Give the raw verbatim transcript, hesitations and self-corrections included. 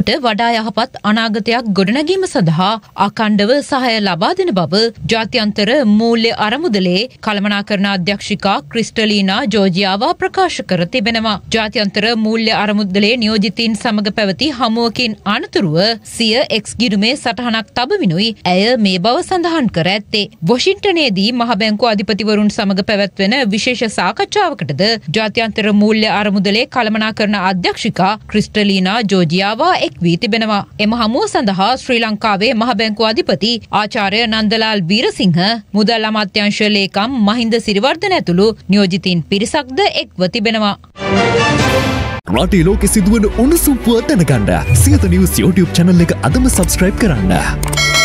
රටට වඩා යහපත් අනාගතයක් ගොඩනැගීම සඳහා අඛණ්ඩව සහාය ලබා දෙන බව ජාත්‍යන්තර මූල්‍ය අරමුදලේ කළමනාකරණ අධ්‍යක්ෂිකා ක්‍රිස්ටලීනා ජෝර්ජියාවා ප්‍රකාශ කර තිබෙනවා. ජාත්‍යන්තර මූල්‍ය අරමුදලේ නියෝජිතයින් සමග පැවති හමුවකින් අනතුරුව සිය එක්ස් ගිණුමේ සටහනක් තබමිනුයි ඇය මේ බව සඳහන් කර ඇත්තේ. වොෂින්ටනයේදී මහ බැංකුව අධිපතිවරුන් සමග පැවැත්වෙන විශේෂ සාකච්ඡාවකටද ජාත්‍යන්තර මූල්‍ය අරමුදලේ කළමනාකරණ අධ්‍යක්ෂිකා ක්‍රිස්ටලීනා ජෝර්ජියාවා එක් වී තිබෙනවා. එම හමුව සඳහා ශ්‍රී ලංකාවේ මහ බැංකුව අධිපති ආචාර්ය නන්දලාල් වීරසිංහ, මුදල් අමාත්‍යාංශ ලේකම් මහින්ද සිරිවර්ධන ඇතුළු නියෝජිතයින් පිරිසක්ද එක්ව තිබෙනවා. රටේ ලෝකෙ සිදුවන උණුසුම් පුවත් දැනගන්න සියත නිවුස් YouTube channel එක අදම subscribe කරන්න.